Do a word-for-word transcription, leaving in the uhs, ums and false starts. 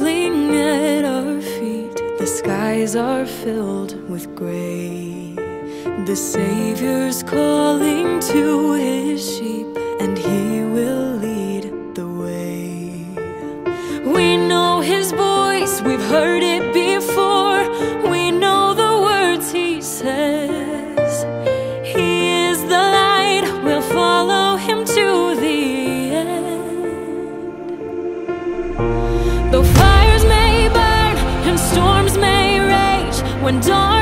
falling at our feet. The skies are filled with gray. The Savior's calling to his sheep, and he will lead the way. We know his voice, we've heard it before. We know the words he says. He is the light, we'll follow him to the end. Though fires may burn and storms may rage, when dawn